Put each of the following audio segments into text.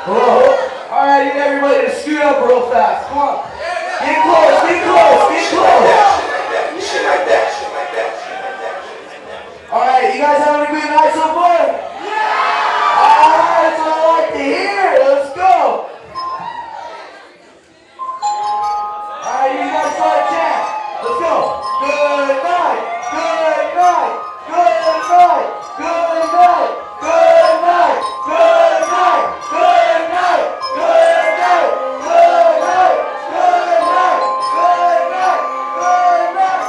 Whoa. All right, I need everybody to scoot up real fast. Come on. Get close, get close, get close. Shit like that. All right, you guys having a good night so far? Yeah! All right, that's what I like to hear. Let's go. All right, you guys start a chant. Let's go. Good night, good night, good night, good night, good night, good night, good night, good night, good night, good night, good night, good night.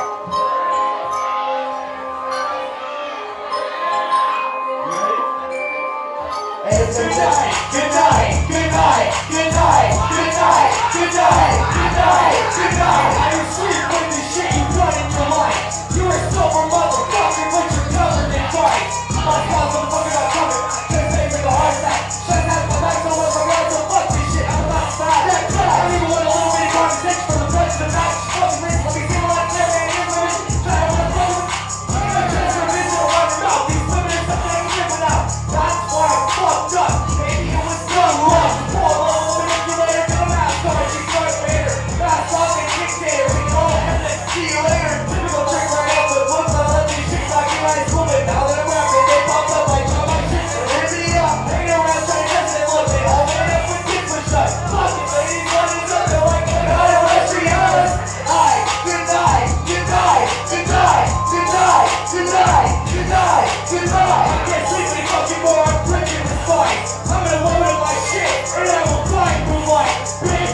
Hey, it's good night, good night, good night, good night, good night, good night, good night, good night. I am sleep with the shit you done in your life. You're a silver motherfucker, but you're covered in fight. My cause I'm fucking not coming. Can't pay for the heart attack. Shut out my back so much, I'm so fuck this shit. I'm about to die. That's right. I don't even want a little bit of conversation from the rest of the night. Fucking wrist, let me see what I'm saying, man. You're women. Try to want to play with. I'm just a vision around your mouth. These women are something I'm living out. That's why I'm fucked up. Maybe it was dumb love. Poor little manipulator to the mouth. Sorry, she's right later. Fast talking dictator. We can all have that. See you later. Typical trick right out the book. I love these chicks like you guys woman. Now that I'm rapping, they popped up like drum my shit. Hit me up. Hanging around trying to test it. Look, they all made up with kids for shut. Fuck it, ladies. What is up? They're like, how do I see us? Alright, good night. Good night. Good night. Good night. Good night. Good night. Good night. I can't sleep any fucking more. I'm drinking the fight. I'm gonna load up my shit and I will fight through life, bitch.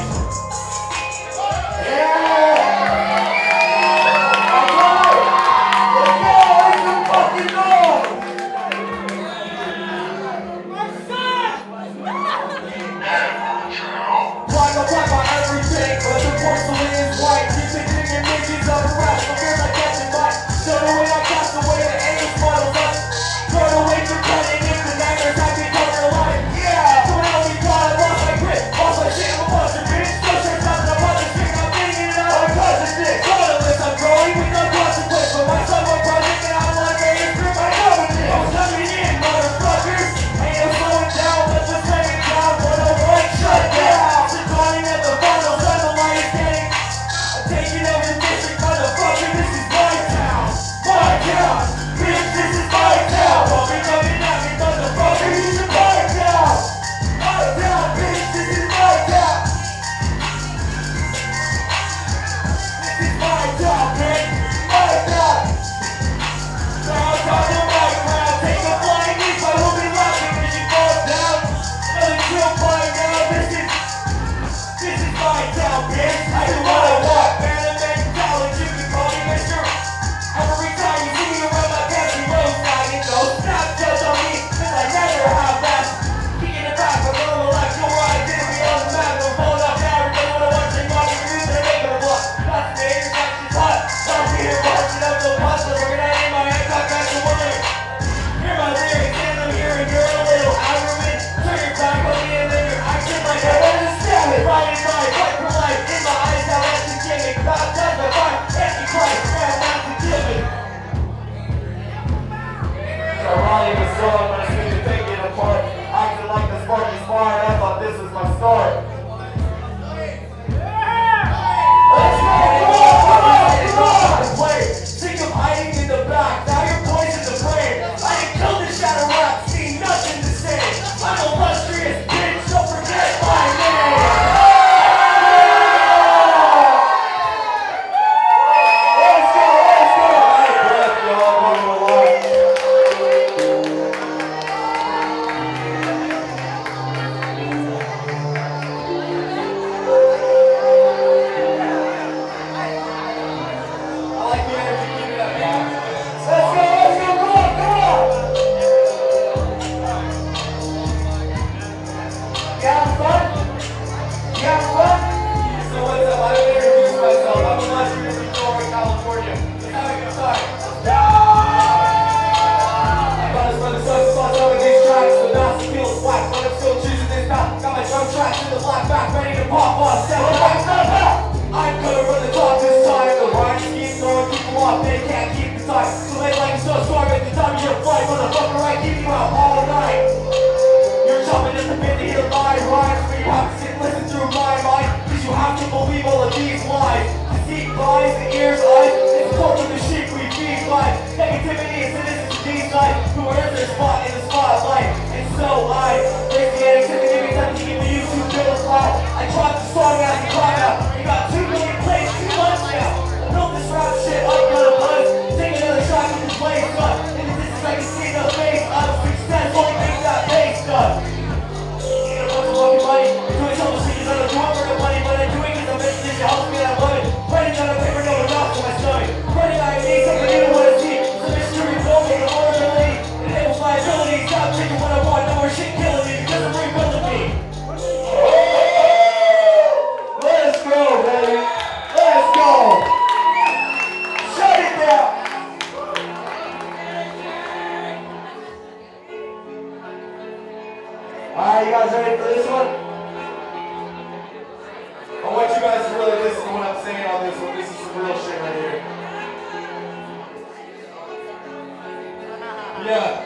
Motherfucker, I keep you out all night. You're jumping at the bit to hear my rhyme. pork of the sheep we feed by negativity and cynicism these nights. Who earns their spot in the spotlight? And so I raise the negativity because I'm keeping the YouTube bill flat. I dropped the song out the clock out. We got 2 million plays 2 months now. I built this rap shit up, got a buzz. Take another shot with this place up. And this is like a see the face of success. Only makes that face up. Get a bunch of fucking money. Doing some shit I don't do it for the money, but I do it because I'm making this shit helps me and I love it. Writing down a paper, no enough for my stomach. Writing out me, something you don't want to see. It's a mystery, building the vulnerability. It enables my ability. Stop taking what I want, no more shit killing me because I'm rebuilding me. Let's go, baby. Let's go. Shut it down. Alright, you guys ready for this one? I want you guys to really listen when I'm saying all this one. This is some real shit right here. Yeah.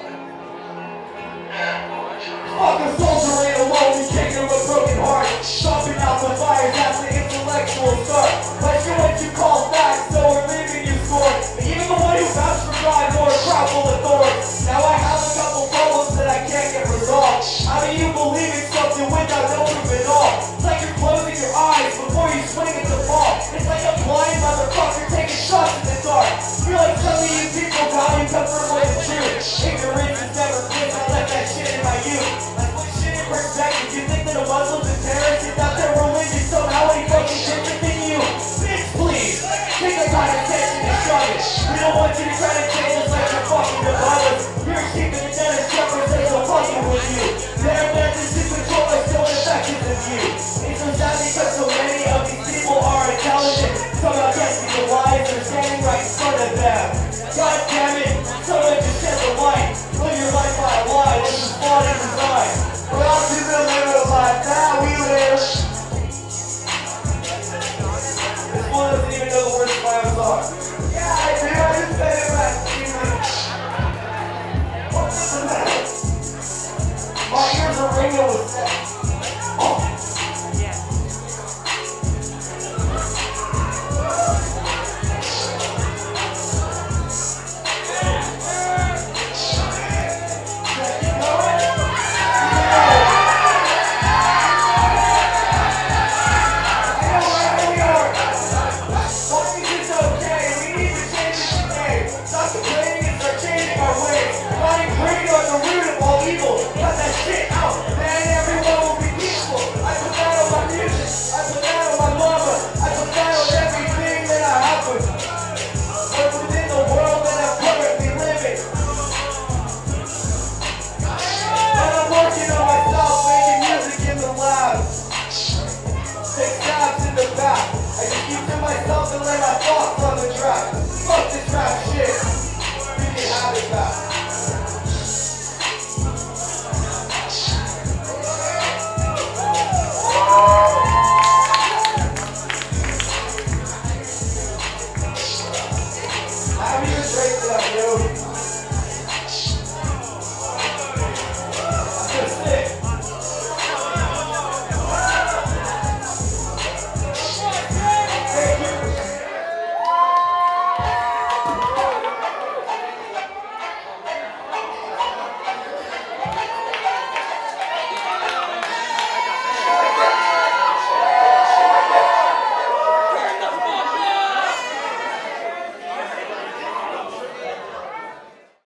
Fuck a soldier ain't alone, we can't give him a broken heart. Stomping out the fires, that's the intellectual start. Let's do what you call facts, so we're leaving you scored. But even the one who vouched for God, nor a crowd full of thorns. Now I have a couple problems that I can't get resolved. How do you believe in something without no proof at all? It's like you're closing your eyes before you swing at the ball. It's like a blind motherfucker taking shots in the dark. Feel like some of you people value comfort more than truth. Ignorance is never good, I left that shit in my youth. Like put shit in perspective, you think that a Muslim's a terrorist? It's not their religion, somehow any fucking different than you. Bitch, please, take the kind of attention and shove it. We don't want you to try to change us like you're fucking above us. You're keeping the dead and shepherds that are fucking with you. Their methods to control are still effective than you. It's so sad because so many of these people are intelligent. Somehow guessing the lies that are standing right in front of them. God damn it, someone just shed the light. Live your life by a lie, this is flawed in design. We're all too good to live a life, now we live. This one doesn't even know the words of my own song. Yeah, I do, I just said it back. My ears are ringing with sex.